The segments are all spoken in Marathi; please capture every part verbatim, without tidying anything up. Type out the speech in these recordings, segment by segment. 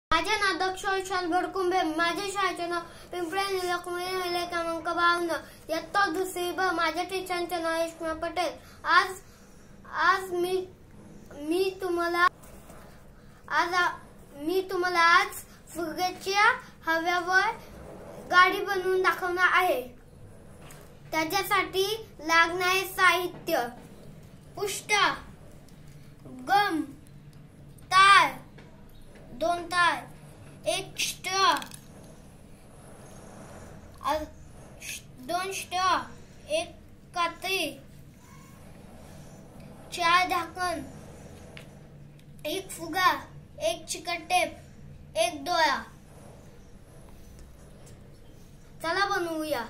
माझे नाव दक्ष विशाल भडकुंबे। माझे शाळेचे नाव पिंपळे निलकमणी क्रमांक बावन्न। इयत्ता दुसरी ब। माझ्या टीचरचे नाव रेश्मा पटेल। आज आज मी मी तुम्हाला आज मी तुम्हाला आज फुग्याच्या हव्यावर गाडी बनवून दाखवणार आहे। त्याच्यासाठी लागणारे साहित्य: पुष्टा, गम, तार, दोन तार, एक स्ट्रॉ, दोन स्ट्रॉ, एक कात्री, चार झाकण, एक फुगा, एक चिकट टेप, एक दोरा। चला बनवूया।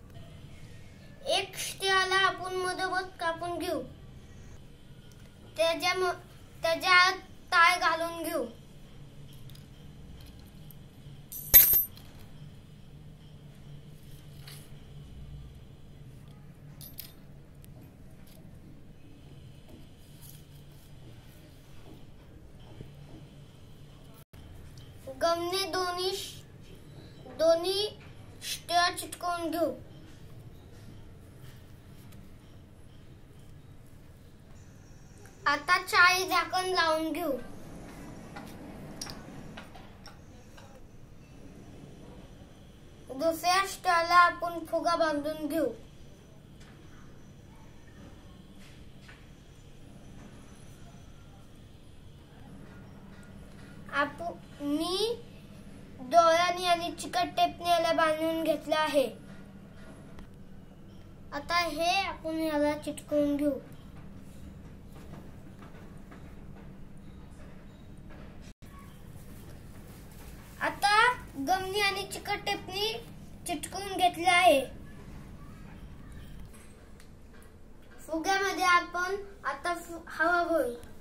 एक स्ट्रॉला आपण मधोमध कापून घेऊ। त्याच्या त्याच्यात तार घालून घेऊ। गमने दोन्ही दोन्ही स्ट्रॉ चिटकवून घेऊ। आता चारी झाकण लावून घेऊ। दुसऱ्या स्ट्रॉला आपण फुगा बांधून घेऊ। मी दोऱ्याने आणि चिकट टेपने याला बांधून घेतले आहे। आता हे आपण याला चिटकवून घेऊ। आता गमनी आणि चिकट टेपने चिटकवून घेतले आहे। फुग्यामध्ये आपण आता हवा भरू।